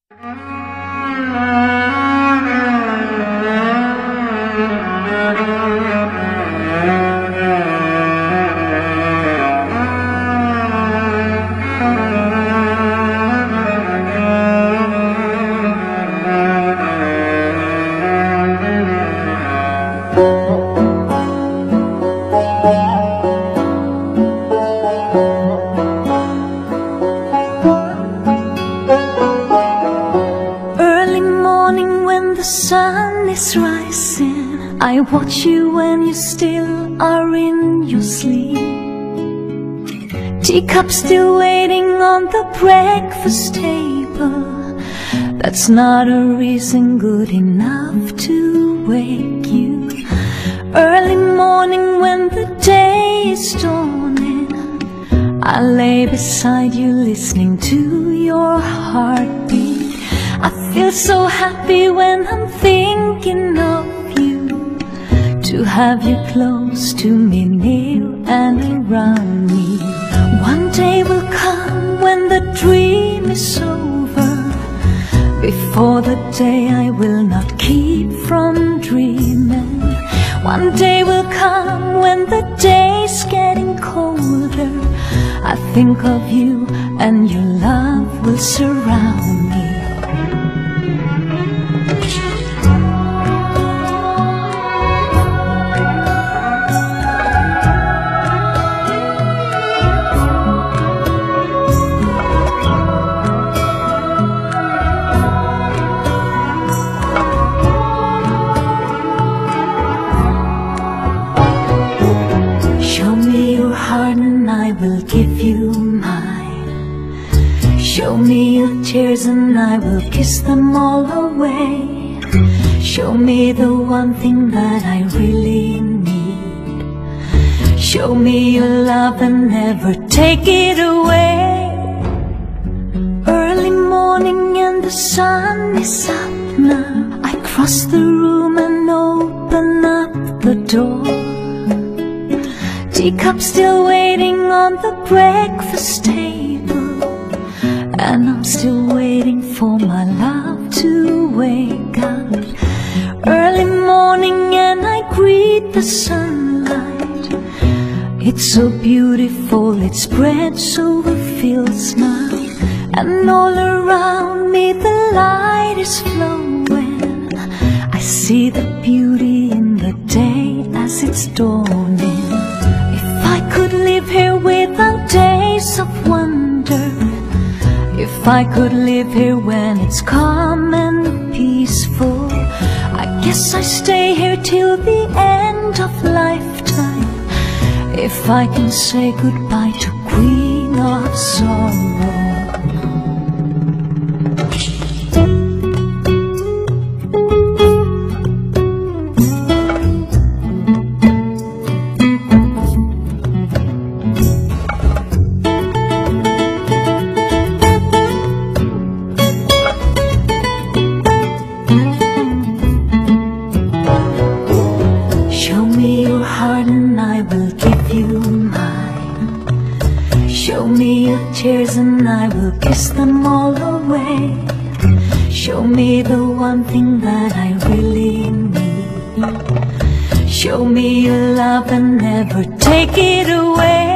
Sun is rising, I watch you when you still are in your sleep. Teacup still waiting on the breakfast table. That's not a reason good enough to wake you. Early morning when the day is dawning, I lay beside you listening to your heartbeat. I feel so happy when I'm thinking of you, to have you close to me, near and around me. One day will come when the dream is over. Before the day I will not keep from dreaming. One day will come when the day's getting colder. I think of you and your love will surround me. And I will give you mine. Show me your tears and I will kiss them all away. Show me the one thing that I really need. Show me your love and never take it away. Early morning and the sun is up now. I cross the room and open up the door. Teacup still waiting on the breakfast table, and I'm still waiting for my love to wake up. Early morning and I greet the sunlight. It's so beautiful, it spreads over fields now. And all around me the light is flowing. I see the beauty in the day as it's dawning. If I could live here without days of wonder, if I could live here when it's calm and peaceful, I guess I stay here till the end of lifetime. If I can say goodbye to Queen of Sorrow. And I will give you mine. Show me your tears and I will kiss them all away. Show me the one thing that I really need. Show me your love and never take it away.